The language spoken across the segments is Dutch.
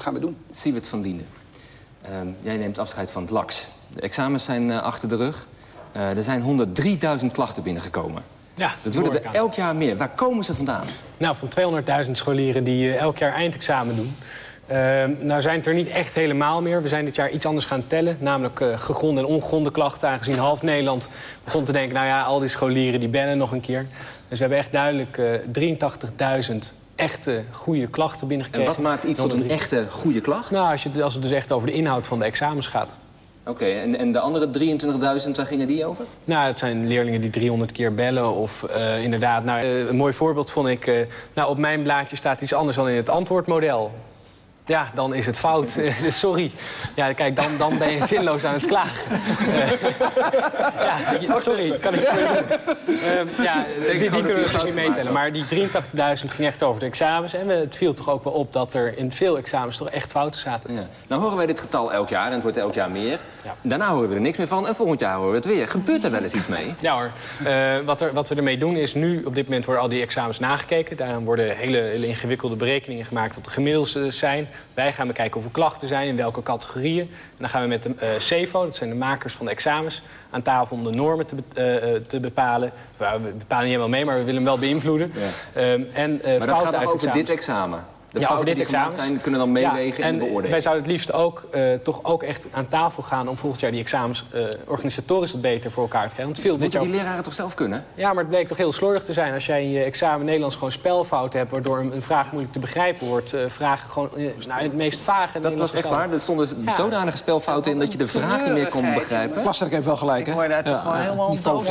Gaan we doen. Siewert van Liende, jij neemt afscheid van het LAX. De examens zijn achter de rug. Er zijn 103.000 klachten binnengekomen. Ja, dat worden er elk jaar meer. Waar komen ze vandaan? Nou, van 200.000 scholieren die elk jaar eindexamen doen. Nou zijn het er niet echt helemaal meer. We zijn dit jaar iets anders gaan tellen. Namelijk gegronde en ongegronde klachten. Aangezien half Nederland begon te denken... nou ja, al die scholieren die bellen nog een keer. Dus we hebben echt duidelijk 83.000 echte goede klachten binnengekregen. En wat maakt iets tot een echte goede klacht? Nou, als het dus echt over de inhoud van de examens gaat. Oké, en de andere 23.000, waar gingen die over? Nou, het zijn leerlingen die 300 keer bellen of inderdaad... Nou, een mooi voorbeeld vond ik... nou, op mijn blaadje staat iets anders dan in het antwoordmodel. Ja, dan is het fout. Sorry. Ja, kijk, dan ben je zinloos aan het klagen. Ja, sorry, kan ik zo doen. Ja, die kunnen we dus niet meetellen. Maar die 83.000 ging echt over de examens. En het viel toch ook wel op dat er in veel examens toch echt fouten zaten. Ja. Nou horen wij dit getal elk jaar en het wordt elk jaar meer. Ja. Daarna horen we er niks meer van en volgend jaar horen we het weer. Gebeurt er wel eens iets mee? Ja hoor. Wat we ermee doen is nu, op dit moment worden al die examens nagekeken. Daarom worden hele ingewikkelde berekeningen gemaakt wat de gemiddeldes zijn. Wij gaan bekijken hoeveel klachten zijn, in welke categorieën. En dan gaan we met de CEVO, dat zijn de makers van de examens... aan tafel om de normen te bepalen. We bepalen niet helemaal mee, maar we willen hem wel beïnvloeden. Ja. Maar dat gaat over dit examen? De fouten die gemaakt zijn, kunnen dan meewegen en beoordelen. Wij zouden het liefst ook, toch ook echt aan tafel gaan... om volgend jaar die examens organisatorisch wat beter voor elkaar te krijgen. Want dat moeten die leraren toch zelf kunnen? Ja, maar het bleek toch heel slordig te zijn. Als jij in je examen Nederlands gewoon spelfouten hebt... waardoor een vraag moeilijk te begrijpen wordt. Vragen gewoon het meest vage... Dat was echt waar? Er stonden zodanige spelfouten in dat je de vraag niet meer kon begrijpen. Klasserk heeft wel gelijk, hè? Ik word daar toch wel helemaal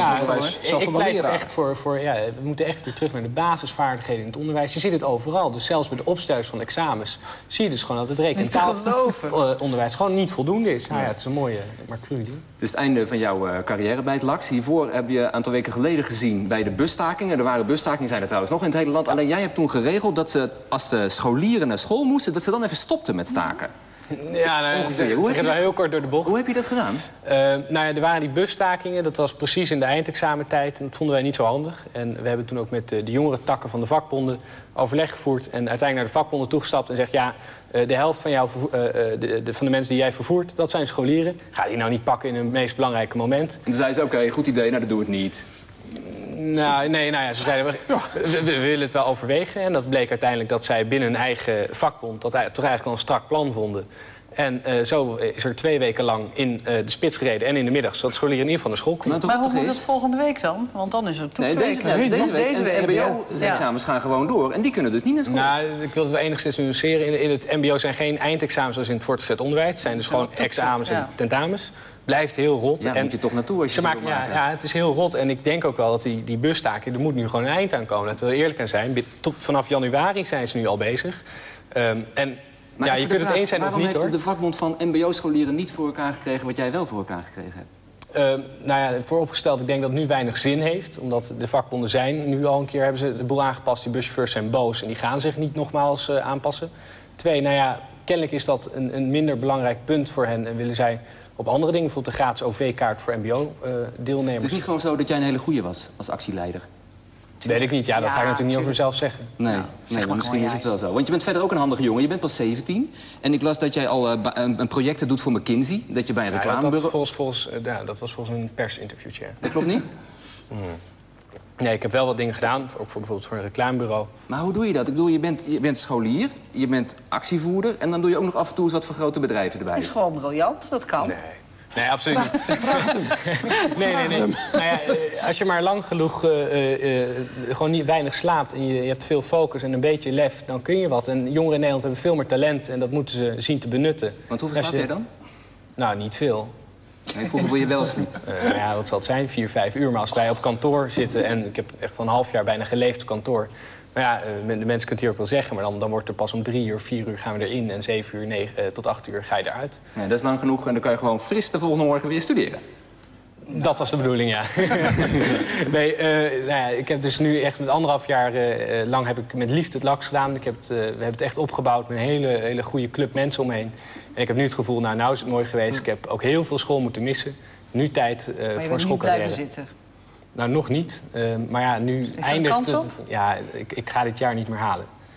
ik pleit er echt voor we moeten echt weer terug naar de basisvaardigheden in het onderwijs. Je ziet het overal. Dus zelfs bij de opstellers van examens zie je dus gewoon dat het rekentafelonderwijs gewoon niet voldoende is. Nou ja, het is een mooie, maar cru ding. Het is het einde van jouw carrière bij het LAX. Hiervoor heb je een aantal weken geleden gezien bij de busstakingen. Er waren busstakingen, zijn er trouwens nog in het hele land. Alleen jij hebt toen geregeld dat ze, als de scholieren naar school moesten... dat ze dan even stopten met staken. Ja, nou, zeg het wel heel kort door de bocht. Hoe heb je dat gedaan? Nou ja, er waren die busstakingen. Dat was precies in de eindexamentijd. En dat vonden wij niet zo handig. En we hebben toen ook met de jongere takken van de vakbonden overleg gevoerd. En uiteindelijk naar de vakbonden toegestapt en zegt... ja, de helft van, van de mensen die jij vervoert, dat zijn scholieren. Ga die nou niet pakken in het meest belangrijke moment. En toen zei ze, oké, goed idee, nou, dat doe ik niet. Nou, ze zeiden, we willen het wel overwegen. En dat bleek uiteindelijk dat zij binnen hun eigen vakbond... dat toch eigenlijk wel een strak plan vonden. En zo is er 2 weken lang in de spits gereden en in de middag... zodat scholieren in ieder geval naar school konden. Maar hoe moet het volgende week dan? Want dan is het toetsweek. Nee, deze week. En de mbo-examens gaan gewoon door. En die kunnen dus niet naar school. Nou, ik wil het wel enigszins nuanceren. In het mbo zijn geen eindexamens zoals in het voortgezet onderwijs. Het zijn dus gewoon examens en tentamens. Blijft heel rot. Ja, moet je toch naartoe als je ze ja, het is heel rot. En ik denk ook wel dat die busstaking, er moet nu gewoon een eind aan komen. Laten we er eerlijk aan zijn. Vanaf januari zijn ze nu al bezig. Maar ja, je kunt het eens zijn of niet, hoor. Waarom heeft de vakbond van mbo-scholieren niet voor elkaar gekregen... wat jij wel voor elkaar gekregen hebt? Nou ja, vooropgesteld, ik denk dat het nu weinig zin heeft. Omdat de vakbonden zijn nu al een keer... hebben ze de boel aangepast, die buschauffeurs zijn boos... en die gaan zich niet nogmaals aanpassen. 2, nou ja, kennelijk is dat een minder belangrijk punt voor hen... en willen zij op andere dingen, bijvoorbeeld de gratis OV-kaart voor mbo-deelnemers. Het is niet gewoon zo dat jij een hele goeie was als actieleider? Weet ik niet. Ja, dat ga ik natuurlijk niet over mezelf zeggen. Nee, maar misschien is het wel zo. Want je bent verder ook een handige jongen. Je bent pas 17. En ik las dat jij al een projecten doet voor McKinsey. Dat je bij een reclamebureau... Dat was volgens een persinterviewtje. Dat klopt niet? Nee, ik heb wel wat dingen gedaan. Ook bijvoorbeeld voor een reclamebureau. Maar hoe doe je dat? Ik bedoel, je bent scholier, je bent actievoerder... en dan doe je ook nog af en toe eens wat voor grote bedrijven erbij. Dat is gewoon briljant, dat kan. Nee, absoluut niet. Nee. Nou ja, als je maar lang genoeg gewoon niet weinig slaapt... en je hebt veel focus en een beetje lef, dan kun je wat. En jongeren in Nederland hebben veel meer talent en dat moeten ze zien te benutten. Want hoeveel slaap jij dan? Nou, niet veel. Nee, hoeveel wil je wel sliepen? Ja, wat zal het zijn? 4, 5 uur. Maar als wij op kantoor zitten... en ik heb echt van een half jaar bijna geleefd op kantoor... Maar ja, de mensen kunnen het hier ook wel zeggen... maar dan wordt er pas om 3 uur, 4 uur gaan we erin... en 7 uur, 9 tot 8 uur ga je eruit. Ja, dat is lang genoeg en dan kan je gewoon fris de volgende morgen weer studeren. Dat was de bedoeling, ja. Nee, nou ja, ik heb dus nu echt met 1,5 jaar lang heb ik met liefde het LAX gedaan. We hebben het echt opgebouwd met een hele goede club mensen omheen. En ik heb nu het gevoel, nou is het mooi geweest. Ik heb ook heel veel school moeten missen. Nu tijd voor een schoolcarrière. Maar je bent niet blijven zitten? Nou, nog niet. Maar ja, nu eindigt het. Ja, ik ga dit jaar niet meer halen.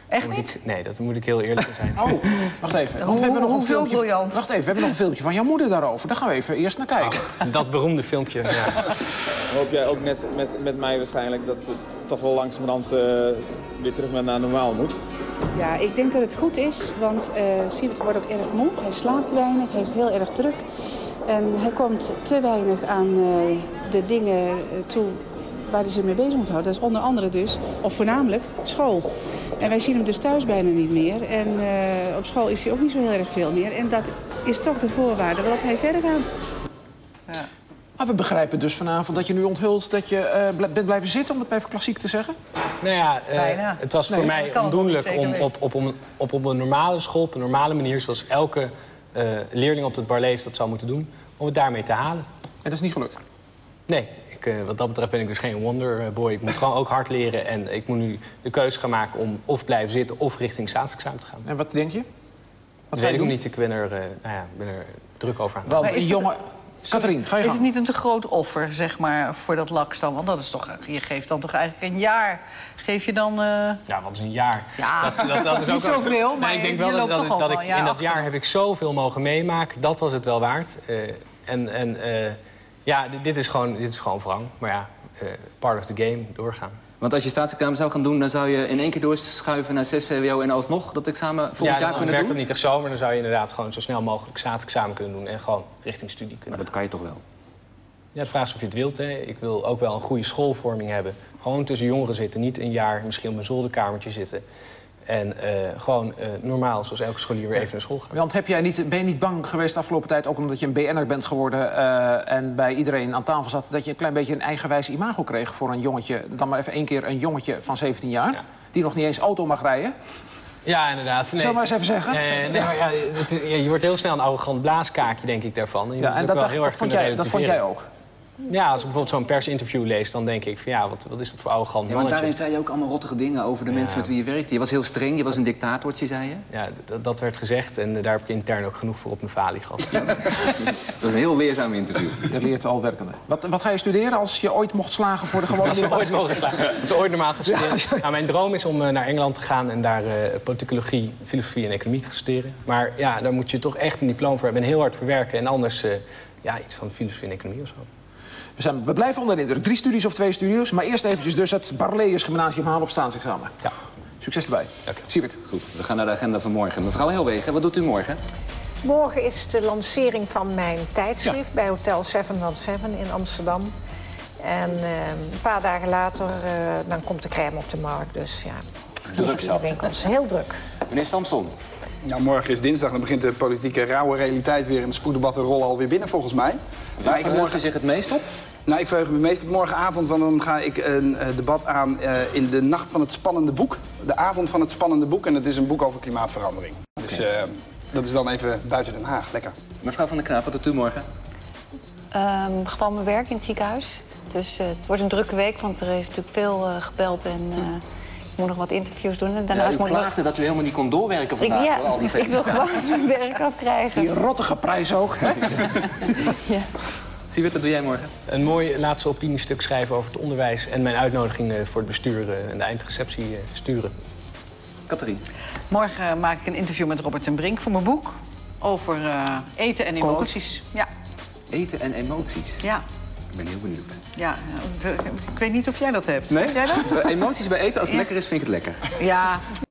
Echt niet? Nee, dat moet ik heel eerlijk zijn. Oh, wacht even. Want we hebben nog een Hoeveel filmpje. briljant? Wacht even, we hebben nog een filmpje van jouw moeder daarover. Daar gaan we even eerst naar kijken. Dat beroemde filmpje, ja. Hoop jij ook net met mij waarschijnlijk dat het toch wel langzamerhand weer terug naar normaal moet? Ja, ik denk dat het goed is, want Siewert wordt ook erg moe. Hij slaapt weinig, hij heeft heel erg druk. En hij komt te weinig aan de dingen toe waar hij zich mee bezig moet houden. Dat is onder andere dus, of voornamelijk, school. En wij zien hem dus thuis bijna niet meer. En op school is hij ook niet zo heel erg veel meer. En dat is toch de voorwaarde waarop hij verder gaat. Ja. Maar we begrijpen dus vanavond dat je nu onthult dat je bent blijven zitten, om het even klassiek te zeggen. Nou ja, Bijna. het was voor dat mij kan ik nog ondoenlijk niet zeker om op een normale school, op een normale manier, zoals elke leerling op het Barlees dat zou moeten doen, om het daarmee te halen. En dat is niet gelukt. Nee, wat dat betreft ben ik dus geen wonderboy. Ik moet gewoon ook hard leren en ik moet nu de keuze gaan maken om of blijven zitten of richting staatsexamen te gaan. En wat denk je? Wat Dat ga je weet ik doen? niet, ik ben er druk over aan het Want Maar is een het- jongen... Katrien, ga je Is het gang. niet een te groot offer, zeg maar, voor dat LAX dan? Want dat is toch, je geeft dan toch eigenlijk een jaar. Geef je dan... Ja, wat is een jaar? Ja, Dat is niet zoveel, maar ik denk je wel loopt toch al dat wel ik een jaar in dat achter jaar dan. heb ik zoveel mogen meemaken. Dat was het wel waard. Dit is gewoon wrang. Maar ja, part of the game, doorgaan. Want als je staatsexamen zou gaan doen, dan zou je in één keer doorschuiven naar 6 VWO en alsnog dat examen volgend jaar Dan kunnen werkt doen? het niet echt zo, maar dan zou je inderdaad gewoon zo snel mogelijk staatsexamen kunnen doen en gewoon richting studie Maar kunnen. dat kan je toch wel? Ja, de vraag is of je het wilt. Hè. Ik wil ook wel een goede schoolvorming hebben. Gewoon tussen jongeren zitten, niet een jaar misschien op mijn zolderkamertje zitten. En gewoon normaal, zoals elke scholier, weer even naar school gaan. Want ben je niet bang geweest de afgelopen tijd, ook omdat je een BN'er bent geworden en bij iedereen aan tafel zat, dat je een klein beetje een eigenwijs imago kreeg voor een jongetje, dan maar even één keer een jongetje van 17 jaar, die nog niet eens auto mag rijden? Ja, inderdaad. Nee. Zal ik maar eens even zeggen? Nee, maar ja, je wordt heel snel een arrogant blaaskaakje, denk ik, daarvan. Je Ja, moet en ook wel heel erg vond kunnen jij relativeren. ook? Ja, als ik bijvoorbeeld zo'n persinterview lees, dan denk ik van ja, wat is dat voor arrogant Ja, want mannetje? daarin zei je ook allemaal rottige dingen over de mensen met wie je werkte. Je was heel streng, je was een dictatortje, zei je. Ja, dat werd gezegd en daar heb ik intern ook genoeg voor op mijn falie gehad. Dat was een heel leerzaam interview. Je leert al werkende. Wat ga je studeren als je ooit mocht slagen voor de gewone Als we middelbare ooit mogen slagen. Als we ooit normaal gaan studeren. Nou, mijn droom is om naar Engeland te gaan en daar politicologie, filosofie en economie te gaan studeren. Maar ja, daar moet je toch echt een diploma voor hebben en heel hard voor werken. En anders iets van filosofie en economie of zo. We blijven onder de indruk. 3 studies of 2 studios. Maar eerst eventjes dus het Barlees Gymnasium halen op staatsexamen. Ja. Succes erbij. Dank je. Siewert. Goed, we gaan naar de agenda van morgen. Mevrouw Helwegen, wat doet u morgen? Morgen is de lancering van mijn tijdschrift bij Hotel 717 in Amsterdam. En een paar dagen later dan komt de crème op de markt. Dus ja, Druk zat. winkels. Heel druk. Meneer Samson. Ja, morgen is dinsdag, dan begint de politieke rauwe realiteit weer... en de spoeddebatten rollen alweer binnen, volgens mij. Waar verheugt u zich het meest op? Nou, ik verheug me meest op morgenavond, want dan ga ik een debat aan in de nacht van het spannende boek. De avond van het spannende boek, en het is een boek over klimaatverandering. Dus dat is dan even buiten Den Haag. Lekker. Mevrouw van der Knaap, wat doet u morgen? Gewoon mijn werk in het ziekenhuis. Dus het wordt een drukke week, want er is natuurlijk veel gebeld en ik moet nog wat interviews doen. En Ja, daarnaast u moet ik nog- klaagde dat u helemaal niet kon doorwerken vandaag. hoor, al die ik wil felicitaties. gewoon mijn werk afkrijgen. Die rottige prijs ook. Hè? Ja. Siewert, wat doe jij morgen? Een mooi laatste opiniestuk schrijven over het onderwijs en mijn uitnodiging voor het bestuur en de eindreceptie sturen. Katrien. Morgen maak ik een interview met Robert ten Brink voor mijn boek. Over eten en emoties. Ja, Eten en emoties. ja, Ik ben heel benieuwd. ja. Ik weet niet of jij dat hebt. Nee? Heb jij dat? Emoties bij eten, als het lekker is, vind ik het lekker. Ja,